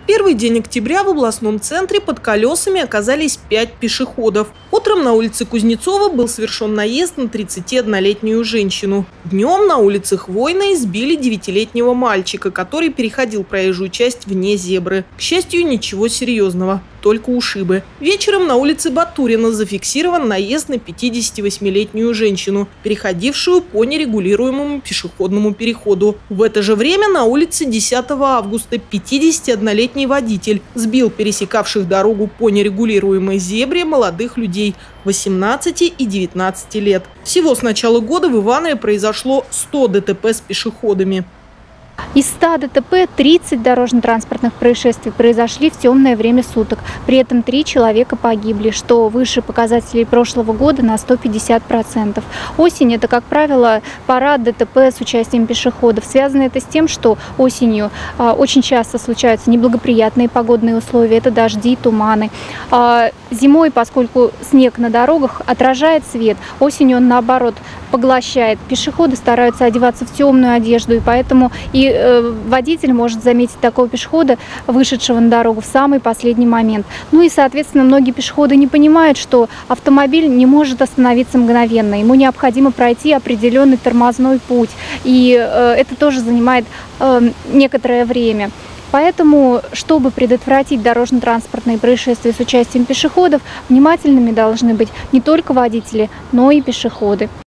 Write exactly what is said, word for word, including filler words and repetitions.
Первый день октября в областном центре под колесами оказались пять пешеходов. Утром на улице Кузнецова был совершен наезд на тридцатиоднолетнюю женщину. Днем на улице Хвойной сбили девятилетнего мальчика, который переходил проезжую часть вне зебры. К счастью, ничего серьезного, только ушибы. Вечером на улице Батурина зафиксирован наезд на пятидесятивосьмилетнюю женщину, переходившую по нерегулируемому пешеходному переходу. В это же время на улице десятого августа пятидесятиоднолетний водитель сбил пересекавших дорогу по нерегулируемой зебре молодых людей восемнадцати и девятнадцати лет. Всего с начала года в Иванове произошло сто ДТП с пешеходами. Из ста ДТП тридцать дорожно-транспортных происшествий произошли в темное время суток. При этом три человека погибли, что выше показателей прошлого года на сто пятьдесят процентов. Осень – это, как правило, пора ДТП с участием пешеходов. Связано это с тем, что осенью а, очень часто случаются неблагоприятные погодные условия. Это дожди, туманы. А, зимой, поскольку снег на дорогах отражает свет, осенью он, наоборот, поглощает. Пешеходы стараются одеваться в темную одежду, и поэтому и э, водитель может заметить такого пешехода, вышедшего на дорогу в самый последний момент. Ну и, соответственно, многие пешеходы не понимают, что автомобиль не может остановиться мгновенно. Ему необходимо пройти определенный тормозной путь, и э, это тоже занимает э, некоторое время. Поэтому, чтобы предотвратить дорожно-транспортные происшествия с участием пешеходов, внимательными должны быть не только водители, но и пешеходы.